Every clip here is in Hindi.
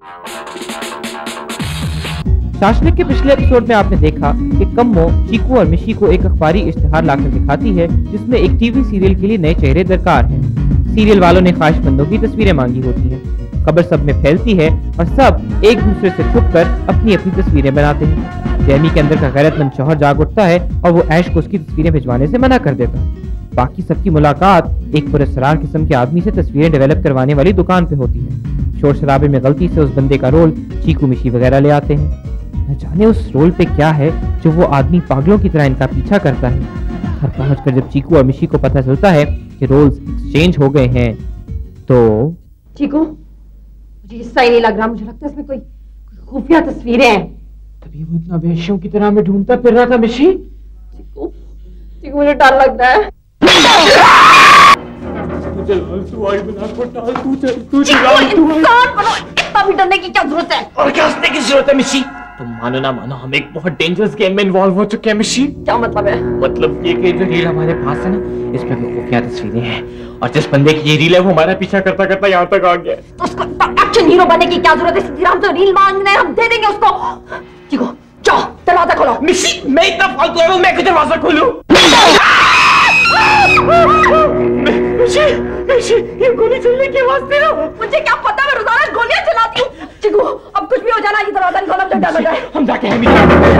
शाशनिक के पिछले एपिसोड में आपने देखा कि कम्मो चीकू और मिशी को एक अखबारी इश्तिहार लाकर दिखाती है जिसमें एक टीवी सीरियल के लिए नए चेहरे दरकार हैं। सीरियल वालों ने ख्वाहिशमंदों की तस्वीरें मांगी होती हैं। खबर सब में फैलती है और सब एक दूसरे से छुपकर अपनी अपनी तस्वीरें बनाते हैं। जैमी के अंदर का गैरतमंद शौहर जाग उठता है और वो ऐश को उसकी तस्वीरें भिजवाने से मना कर देता है। बाकी सबकी मुलाकात एक पुरस्कार किस्म के आदमी से तस्वीरें डेवलप करवाने वाली दुकान पे होती है। शोर शराबे में गलती से उस बंदे का रोल चीकू मिशी वगैरह ले आते हैं। न जाने उस रोल पे क्या है जो वो आदमी पागलों की तरह इनका पीछा करता है। घर पहुंचकर जब चीकू और मिशी को पता चलता है कि रोल्स एक्सचेंज हो गए हैं तो चीकू, मुझे ये सही नहीं लग रहा। मुझे लगता है इसमें कोई खुफिया तस्वीरें हैं। तभी वो इतना बेहोशियों की तरह में ढूंढता फिर रहा था मिशी। चीकू, मुझे डर लगता है। इतना भी डरने की क्या जरूरत है? और क्या हंसने की जरूरत है मिशी? तुम मानो ना मानो हम एक बहुत डेंजरस गेम में इन्वॉल्व हो चुके हैं मिशी। क्या मतलब है? मतलब ये कि जो रील हमारे पास है ना, इसमें भी खुफिया तस्वीरें हैं और जिस बंदे की ये रील है वो हमारा पीछा करता करता यहाँ तक आ गया। तो उसको एक्शन हीरो बनने की क्या जरूरत है? सीधी हम तो रील मांग रहे हैं, हम दे देंगे उसको। चीकू, जाओ दरवाजा खोलो। मिशी, मैं इतना फालतू है, मैं क्यों दरवाजा खोलूं? ये गोली चलने की आवाज दे रहा हूँ। मुझे क्या पता, मैं रोजाना गोलियां चलाती हूँ। चिकू, अब कुछ भी हो जाना, ये दरवाजा नहीं खोला, जब डर लगा है। हम जाके हैं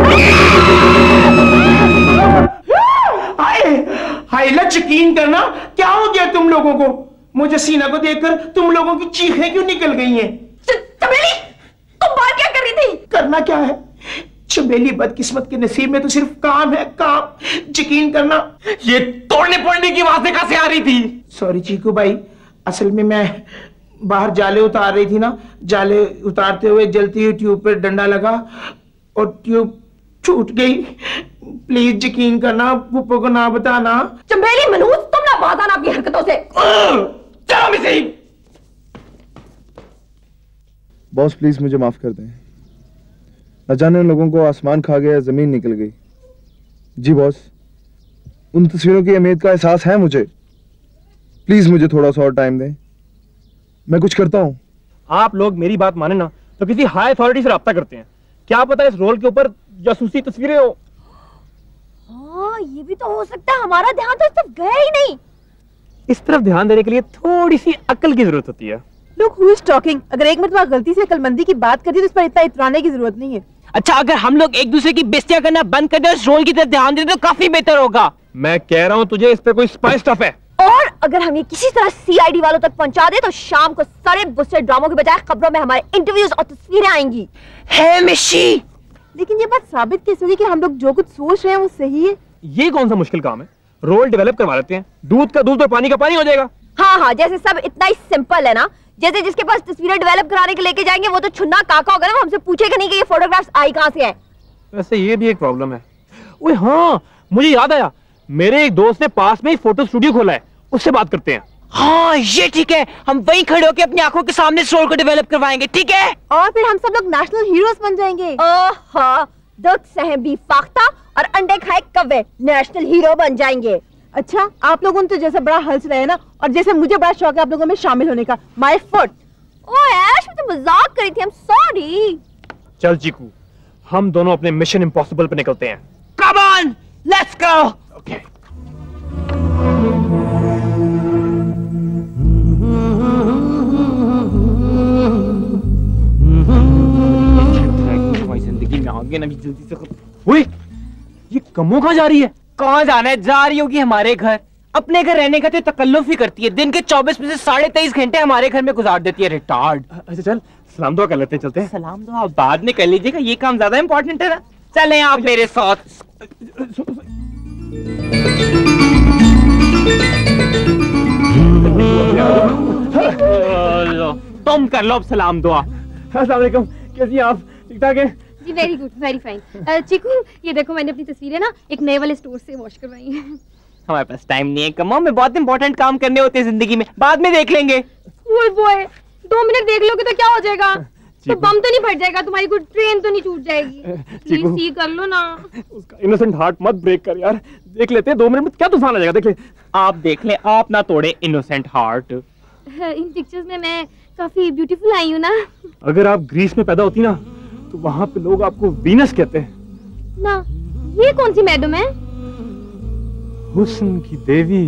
हाय लच यकीन करना, क्या हो गया तुम लोगों को? मुझे सीना को देखकर तुम लोगों की चीखें क्यों निकल गई हैं? चमेली, तुम बाहर क्या कर रही थी? करना क्या है? चमेली बदकिस्मत के नसीब में तो सिर्फ काम है, काम। यकीन करना, ये तोड़ने पड़ने की आवाज़ें कहाँ से आ रही थी? सॉरी चीकू भाई, असल में मैं बाहर जाले उतार रही थी ना, जाले उतारते हुए जलती हुई ट्यूब पर डंडा लगा और ट्यूब छूट गई। प्लीज यकीन करना, पुप्पो को ना बताना। चमेली मनूज, तुम ना बाज आना अपनी हरकतों से। चलो मिसी। बॉस प्लीज मुझे माफ कर दें, न जाने उन लोगों को आसमान खा गया, जमीन निकल गई। जी बॉस, उन तस्वीरों की अहमियत का एहसास है मुझे। प्लीज मुझे थोड़ा सा और टाइम दें, मैं कुछ करता हूं। आप लोग मेरी बात माने ना तो किसी हाई अथॉरिटी से राब्ता करते हैं। क्या पता इस रोल के ऊपर जासूसी तस्वीरें हो। हाँ, ये भी तो हो सकता है। हमारा ध्यान तो इस तरफ गया ही नहीं। इस तरफ ध्यान देने के लिए थोड़ी सी अक्ल की जरूरत होती है। Look who is talking? अगर एक मिनट में गलती से अक्लमंदी की बात कर दी तो इस पर इतना इतराने की जरूरत नहीं है। अच्छा, अगर हम लोग एक दूसरे की बेइज्जती करना बंद कर दे और इस रोल की तरफ ध्यान दे तो काफी बेहतर होगा। मैं कह रहा हूँ तुझे इस पे कोई स्पाई स्टफ है। और अगर हम ये किसी तरह सीआईडी वालों तक पहुंचा दे तो शाम को सारे बुस्टर ड्रामों के बजाय खबरों में हमारे इंटरव्यूज और तस्वीरें आएंगी। है मिशी, लेकिन ये बात साबित कैसे होगी कि हम लोग जो कुछ सोच रहे हैं वो सही है? ये कौन सा मुश्किल काम है? रोल डेवलप करवा लेते हैं, दूध का दूध और पानी का पानी हो जाएगा। हाँ, जैसे सब इतना ही सिंपल है ना। जैसे जिसके पास तस्वीरें डेवलप कराने के लेके जाएंगे वो तो छुन्ना काका होगा ना, वो हमसे पूछेगा नहीं कि ये फोटोग्राफ्स आई कहाँ से है। वैसे ये भी एक प्रॉब्लम है। ओए हाँ, मुझे याद आया, मेरे एक दोस्त ने पास में ही फोटो स्टूडियो खोला है, उससे बात करते हैं। हाँ ये ठीक है, हम वहीं खड़े होकर अपनी आंखों के सामने इस रोल को डेवलप करवाएंगे, ठीक है? और फिर हम सब लोग नेशनल हीरोज बन जाएंगे। दूध सहे भी फाख्ता और अंडे खाए कव्वे, नेशनल हीरो बन जाएंगे। अच्छा, आप लोगों ने तो जैसे बड़ा हंस रहे हैं ना, और जैसे मुझे बड़ा शौक है आप लोगों में शामिल होने का। My foot. ओह ऐश, मैं तो मजाक कर रही थी, आई एम सॉरी। चल चीकू, हम दोनों अपने मिशन इम्पॉसिबल पे निकलते हैं। Come on, let's go. Okay. जिंदगी में आगे ना भी जल्दी से। ओए, ये कम्मो कहाँ जा रही है? कहाँ जाना है? जा रही होगी हमारे घर। अपने घर रहने का तो तकल्लुफ ही करती है। दिन के 24 में से 23.5 घंटे हमारे घर में गुजार देती है। रिटार्ड। अच्छा चल, सलाम दुआ कर लेते हैं, चलते हैं। सलाम दुआ बाद में कर लीजिएगा, ये काम ज्यादा इंपॉर्टेंट है ना। चलें आप मेरे साथ। तुम कर लो अब सलाम दुआ। अस्सलाम वालेकुम, कैसी आप? ठीक ठाक है? जी very good, very fine. Cheeku, ये देखो मैंने अपनी तस्वीरें ना एक नए वाले स्टोर से वॉश करवाई हैं। हमारे पास टाइम नहीं है कमो, में बहुत इंपॉर्टेंट काम करने होते हैं जिंदगी में, बाद में देख लेंगे। फूल बॉय, 2 मिनट देख लोगे तो क्या हो जाएगा? तो बम तो नहीं फट जाएगा, तुम्हारी कोई ट्रेन तो नहीं छूट जाएगी? प्लीज सी कर लो ना। उसका इनोसेंट हार्ट मत ब्रेक कर यार, देख लेते हैं 2 मिनट में क्या तूफान आ जाएगा। देख ले। आप देख ले, आप ना तोड़े इनोसेंट हार्ट। इन पिक्चर्स में मैं काफी ब्यूटीफुल आई हूँ ना? अगर आप ग्रीस में पैदा होती ना तो वहाँ पे लोग आपको वीनस कहते हैं। ना, ये कौन सी मैडम है? हुस्न की देवी।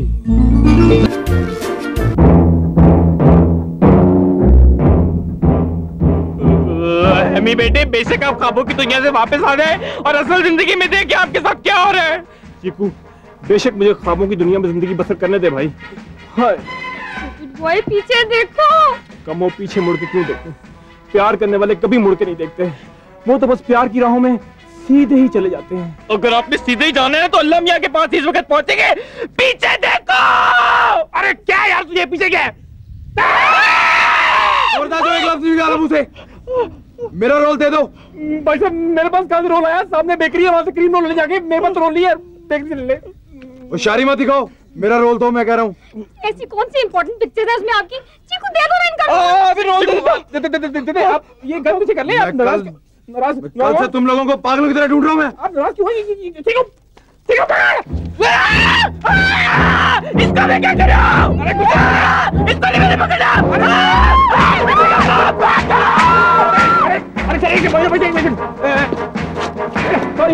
एमी बेटे, बेशक आप ख्वाबों की दुनिया से वापस आ गए और असल जिंदगी में देखिए आपके साथ क्या हो रहा है। चीकू, बेशक मुझे ख्वाबों की दुनिया में जिंदगी बसर करने दे भाई। हाय बॉय, पीछे देखो। कमो, पीछे मुड़ के क्यों देखते? प्यार करने वाले कभी मुड़ के नहीं देखते, वो तो बस प्यार की राहों में सीधे ही चले जाते हैं। अगर आपने सीधे ही जाना है तो अल्लाह मियां के पास इस वक्त पहुंचेंगे। पीछे देखो। अरे क्या यार, तुझे पीछे क्या है? मेरा रोल दे दो। भाई साहब, मेरे पास कहाँ से रोल आया? सामने बेकरी है, वहां से क्रीम रोल ले जाके मेरे पास रोल नहीं है, बेकरी ले ले। होशियारी मत दिखाओ, मेरा रोल दो, मैं कह रहा हूँ। ऐसी कौन सी इंपॉर्टेंट पिक्चर है उसमें आपकी? चीकू दे दो ना इनका। अभी रोल दे। आप ये गन पीछे कर ले। आप नाराज कल से तुम लोगों को पागलों की तरह ढूंढ रहा हूँ मैं। आप नाराज क्यों हो? ठीक हो, इसका मैं क्या करूं? इसको नहीं मैंने पकड़ा। अरे चलिए, सॉरी।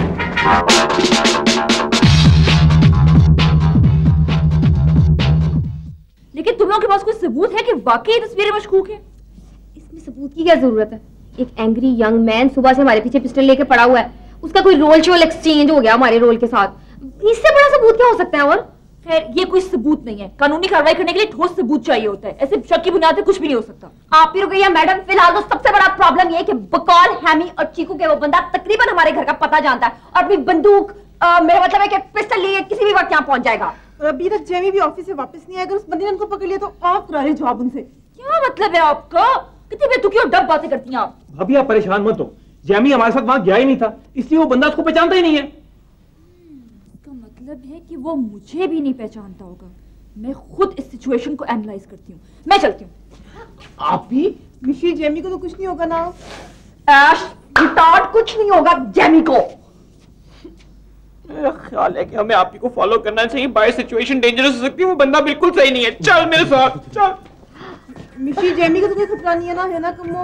लेकिन तुम लोगों के पास कोई सबूत है कि वाकई ये तस्वीरें मशकूक है? इसमें सबूत की क्या जरूरत है? एक एंग्री यंग मैन सुबह से हमारे पीछे पिस्टल लेके पड़ा हुआ है, उसका कोई रोल शोल एक्सचेंज हो गया हमारे रोल के साथ, इससे बड़ा सबूत क्या हो सकता है? और खैर, ये कोई सबूत नहीं है। कानूनी कार्रवाई करने के लिए ठोस सबूत चाहिए होता है। ऐसे शक की बुनियाद पे कुछ भी नहीं हो सकता। आप ही रुकिए मैडम, फिलहाल तो सबसे बड़ा प्रॉब्लम ये है कि बकौल हैमी और चीकू के वो बंदा तकरीबन हमारे घर का पता जानता है और अपनी बंदूक, मेरा मतलब है कि पिस्टल लिए किसी भी वक्त यहाँ पहुंच जाएगा। अभी तक जेमी भी ऑफिस से वापस नहीं आया। अगर उस बंदे ने उनको पकड़ लिया तो आप करा रहे जवाब उनसे। क्या मतलब है आपका? कितनी बेतुकी और डब बातें करती हैं आप। भाभी आप परेशान मत हो, जैमी हमारे साथ वहां गया ही नहीं था, इसलिए वो बंदा उसको पहचानता ही नहीं है। इसका मतलब है कि वो मुझे भी नहीं पहचानता होगा। मैं खुद इस सिचुएशन को एनालाइज करती हूँ। मैं चलती हूँ। आप भी? मिशी, जेमी को तो कुछ नहीं होगा ना? ऐश, रिटार्ड, कुछ नहीं होगा जेमी को। मेरा ख्याल है कि हमें आप ही को फॉलो करना चाहिए। बाय सिचुएशन डेंजरस हो सकती है, वो बंदा बिल्कुल सही नहीं है। चल मेरे साथ चल। मिशी, जेमी को तो कोई खतरा नहीं है ना? है ना कमो?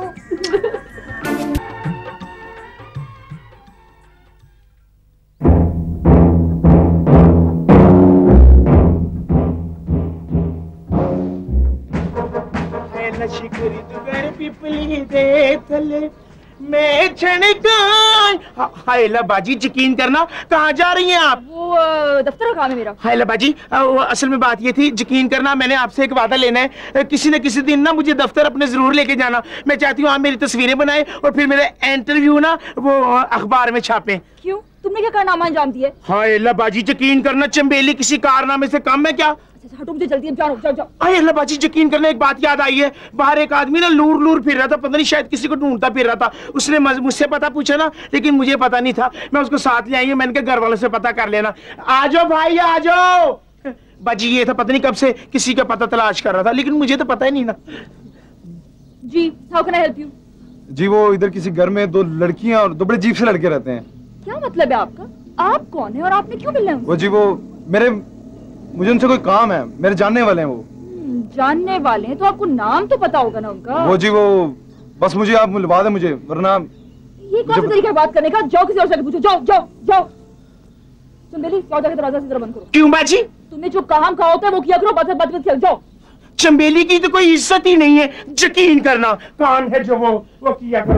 शिकरी तुगर पिपली दे थले मैं छणका। हाय बाजी, यकीन करना, कहाँ जा रही हैं आप? वो दफ्तर का काम है मेरा। हाय बाजी, असल में बात ये थी, यकीन करना, मैंने आपसे एक वादा लेना है। किसी न किसी दिन ना मुझे दफ्तर अपने जरूर लेके जाना। मैं चाहती हूँ आप मेरी तस्वीरें बनाए और फिर मेरे इंटरव्यू ना वो अखबार में छापें। क्यों? तुमने क्या कारनामा अंजाम दिया? हाय बाजी, यकीन करना, चंबेली किसी कारनामे से कम है क्या? हटो, मुझे जल्दी, जाओ जाओ जाओ। अरे अल्लाह बाजी, यकीन करना, एक बात याद आई है। बाहर एक आदमी ना लूर लूर फिर रहा था, पता नहीं शायद किसी को ढूंढता फिर रहा था। उसने मुझसे पता पूछा ना, लेकिन मुझे पता नहीं था। मैं उसको साथ ले आई हूँ, मैंने कहा घर वालों से पता कर लेना। आ जाओ भाई, आ जाओ। बाजी ये था, पता नहीं कब से किसी का पता तलाश कर रहा था, लेकिन मुझे तो पता ही नहीं ना। जी, how can I help you? जी वो इधर किसी घर में दो लड़कियां और दो बड़े अजीब से लड़के रहते हैं। क्या मतलब है आपका? आप कौन है और आपने क्यों मिलना है? वो जी वो मुझे उनसे कोई काम है, मेरे जानने वाले हैं वो। जानने वाले हैं तो आपको नाम तो पता होगा ना उनका? वो जी वो बस मुझे आप मिलवा दें मुझे, वरना। ये कौन सा तरीका है बात करने का? जाओ किसी और से पूछो, जाओ जाओ जाओ। चंबेली, जाओ जाके दरवाजा से बंद करो। क्यों बाजी? तुमने जो काम कहा होता है वो किया करो, बात मत खेल। जाओ। चंबेली की तो कोई इज्जत ही नहीं है, यकीन करना। कौन है जो वो किया करो।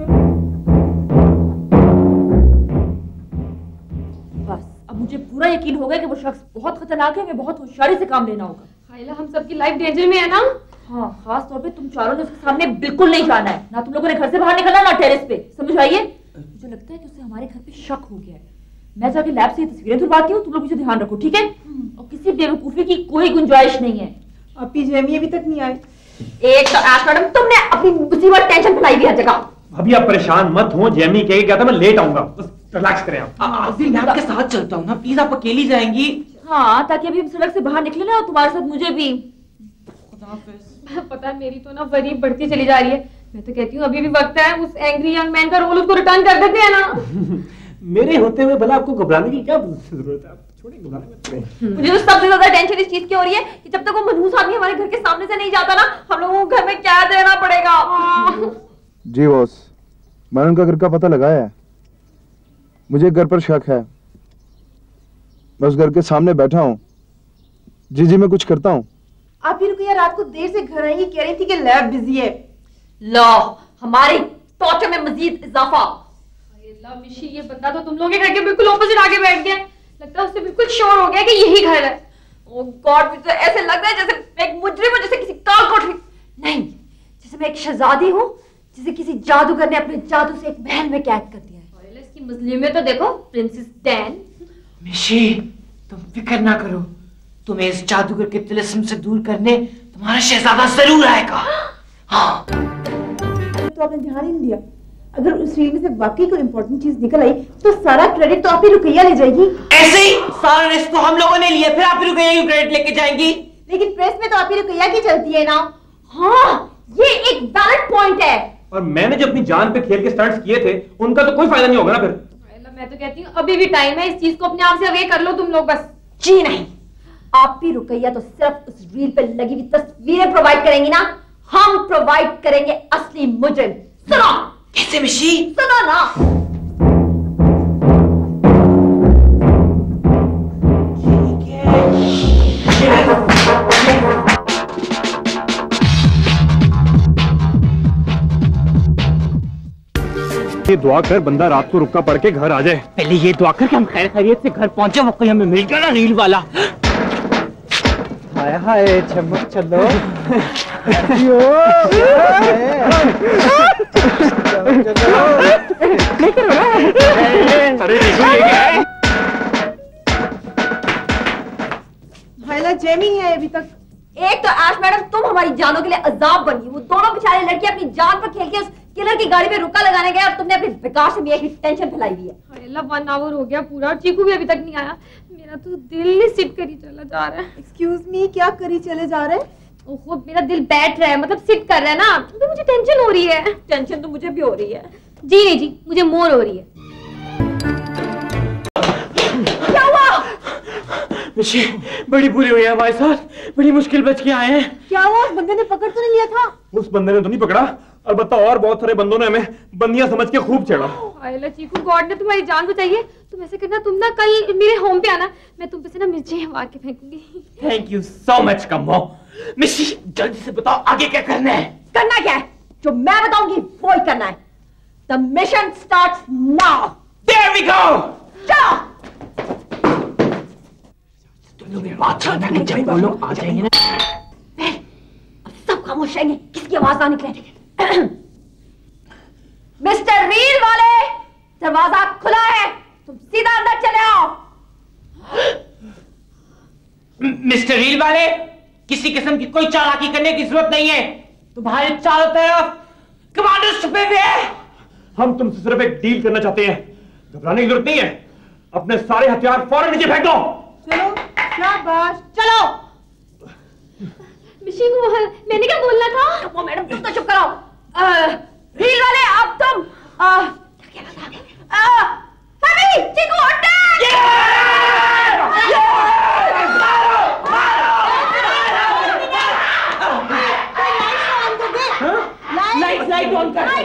बस अब मुझे पूरा यकीन हो गया कि वो शख्स बहुत खतरनाक है। हमें बहुत होशियारी से काम लेना होगा। खाइला, हम सबकी लाइफ डेंजर में है ना? हाँ, खास तौर पे तुम चारों ने उसके सामने बिल्कुल नहीं जाना है। ना तुम लोगों ने घर से बाहर निकलना, ना टेरेस पे। समझ आइए? मुझे लगता है कि उसे हमारे घर पे शक हो गया है। मैं जाके लैब से ये तस्वीरें तुलवाती हूँ, तुम लोग मुझे ध्यान रखो, ठीक है? और किसी बेवकूफी की कोई गुंजाइश नहीं है। अभी जेमी अभी तक नहीं आए। एक तो ऐश मैडम, तुमने अपनी मुसीबत टेंशन फैलाई हुई हर जगह। अभी आप परेशान मत हो, जेमी कह गया था मैं लेट आऊंगा, बस रिलैक्स करें आप। मैं आपके साथ चलता हूँ ना, प्लीज आप अकेली जाएंगी? हाँ, ताकि अभी हम सड़क से बाहर निकले ना और तुम्हारे साथ मुझे भी। पता है, मेरी तो ना वरी बढ़ती चली जा रही है। मैं तो कहती हूँ अभी भी वक्त है, उस एंग्री यंग मैन का रोल उसको रिटर्न कर देते हैं ना। मेरे होते हुए भला आपको घबराने की क्या जरूरत है? मुझे तो सबसे ज्यादा टेंशन इस चीज की हो रही है कि जब तक वो मनहूस आदमी हमारे घर के सामने से नहीं जाता ना, हम लोगों को घर में क्या देना पड़ेगा। जी बॉस, मैंने उनका घर का पता लगाया है। मुझे घर पर शक है। मैं उस घर के सामने बैठा हूँ। जी मैं कुछ करता हूँ। आप ही रुकिए, रात को देर से घर आई, कह रही थी कि लैब बिजी है। लो, हमारी टॉर्चर में मजीद इजाफा। मिशी, ये बंदा तो तुम लोगों के घर के बिल्कुल ऑपोजिट आके बैठ गया। लगता है उसे बिल्कुल श्योर हो गया कि यही घर है। ओह गॉड, मुझे ऐसे लग रहा है जैसे मैं एक मुजरिम हूं, जैसे किसी काल कोठरी नहीं, जैसे मैं एक शहजादी हूं जिसे किसी जादूगर ने अपने जादू से एक महल में कैद कर दिया है। इसकी मजलिम में तो देखो प्रिंसेस डैन। मिशी, तुम फिक्र ना करो, तुम्हें इस जादूगर के तिलिस्म से दूर करने तुम्हारा शहजादा जरूर आएगा। हाँ। तो आपने ध्यान ही नहीं दिया। अगर उस रील में से वाकई कोई इंपॉर्टेंट चीज निकल आई तो सारा क्रेडिट तो आप ही रुकैया ले जाएगी। ऐसे ही सारा रिस्क तो हम लोगों ने लिया, फिर आप ही रुकैया क्यों क्रेडिट लेके जाएंगी? लेकिन प्रेस में तो आप ही रुकैया की चलती है ना। हाँ, ये एक वैलिड पॉइंट है। और मैंने जो अपनी जान पे खेल के स्टंट्स किए थे, उनका तो कोई फायदा नहीं होगा ना फिर। मैं तो कहती हूँ अभी भी टाइम है, इस चीज को अपने आप से अवे कर लो तुम लोग बस। जी नहीं, आप ही रुकैया तो सिर्फ उस रील पे लगी हुई तस्वीरें प्रोवाइड करेंगी ना, हम प्रोवाइड करेंगे असली मुजरिम। सुनो। कैसे मिशी? सुनो ना। ये दुआ कर बंदा रात को रुका पड़ के घर आ जाए। पहले ये दुआ कर कि हम खैर खैरियत से घर पहुंचे, वो कोई हमें मिल गया ना रील वाला। हाय हाय चमक चलो। अरे देखो ये क्या है? हाइला जेमी नहीं आई अभी तक। एक तो ऐश मैडम, तुम हमारी जानों के लिए अजाब बनी। वो दोनों बेचारे लड़के अपनी जान पर खेल के उस किलर की गाड़ी पे रुका लगाने गए और तुमने अपनी बेकार से मियां की टेंशन फैलाई हुई है। 1 आवर हो गया पूरा और चीकू भी अभी तक नहीं आया। मेरा तो दिल ही सिट करी चला जा रहा है। एक्सक्यूज मी, क्या करी चले जा रहे? ओहो, मेरा दिल बैठ रहा है, मतलब सिट कर रहा है ना, तो मुझे टेंशन हो रही है। टेंशन तो मुझे भी हो रही है। जी नहीं जी, मुझे मोर हो रही है। क्या हुआ? मिशी, बड़ी बुरी हुई है हमारे साथ, बड़ी मुश्किल बच के आए हैं। क्या हुआ? उस बंदे ने पकड़ तो नहीं लिया था? उस बंदे ने तो नहीं पकड़ा, अलबत्ता और बहुत सारे बंदों ने हमें बंदियां समझ के खूब छेड़ा। आयला चीकू, गॉड ने तुम्हारी जान बचाई है। तुम ऐसे करना, तुम ना कल मेरे होम पे आना, मैं तुम पे से ना मिर्ची मार के फेंकूंगी। Thank you so much Kammo. Mishi, जल्दी से बताओ आगे क्या करना है? करना क्या है? जो मैं बताऊंगी वो ही करना है। The mission starts now. There we go. चलो। तुम लोग मेरी बात सुनना नहीं, जब वो लोग आ जाएंगे ना, अब सब खामोश रहेंगे, किसकी आवाज ना निकले। मिस्टर रील वाले, दरवाजा खुला है, तुम सीधा अंदर चले आओ। मिस्टर रील वाले, किसी किस्म की कोई चालाकी करने की जरूरत नहीं है। तुम्हारे चारों तरफ कमांडर्स छुपे हुए हैं। हम तुमसे सिर्फ एक डील करना चाहते हैं, घबराने की जरूरत नहीं है। अपने सारे हथियार फौरन नीचे फेंक दो। चलो, शाबाश, चलो। मिशी, मैंने क्या बोलना था? वो मैडम, तुम तो चुप कराओ। रील वाले, अब तुम क्या कहना था? हमी, चीकू, अटैक! लाइट ऑन कर।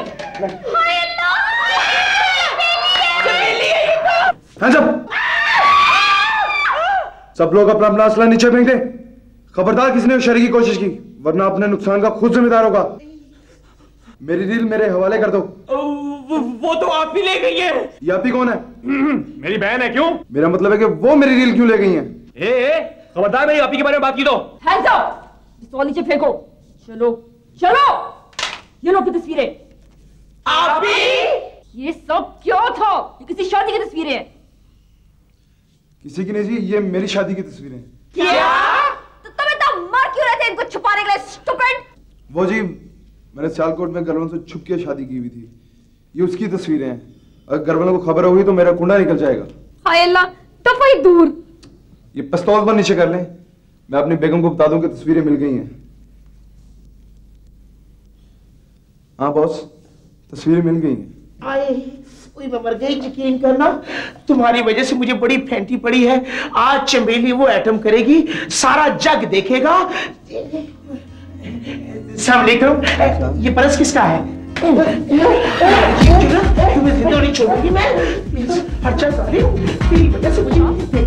सब लोग अपना अपना असला नीचे फेंक दें। खबरदार किसी ने शरीक की कोशिश की, वरना अपने नुकसान का खुद जिम्मेदार होगा। मेरी रील मेरे हवाले कर दो। वो तो आप ही ले गई है। ये आप ही कौन है? मेरी बहन है। क्यों? मेरा मतलब है कि वो मेरी रील क्यों ले गई हैं? खबरदार मेरी आप ही के बारे में बात की दो। हैंड्स अप, पिस्तौल नीचे फेंको। चलो चलो, ये लो की तस्वीरें। आप ही? ये सब क्यों था? ये किसी शादी की तस्वीरें हैं। किसी की नहीं जी, ये मेरी शादी की तस्वीरें। क्या? तो तुम इतना मर क्यों रहे थे इनको छुपाने के लिए, स्टूपिड? वो जी, मैंने सियालकोट में घरवालों से छुप के शादी की हुई थी। ये उसकी तस्वीरें हैं। अगर घरवालों को खबर होगी तो मेरा कुंडा निकल जाएगा। हाय अल्लाह, तो वही दूर। ये पिस्तौल पर नीचे कर लें, मैं अपनी बेगम को बता दूं कि तस्वीरें मिल गई हैं। हाँ बॉस, तस्वीरें मिल गई हैं। आए मैं मर गई। यकीन करना, तुम्हारी वजह से मुझे बड़ी फेंटी पड़ी है। आज चमेली वो एटम करेगी, सारा जग देखेगा। अस्सलाम वालेकुम, ये पर्स किसका है? तुम्हें जिंदा नहीं छोड़ूंगी मैं। अच्छा तेरी वजह से मुझे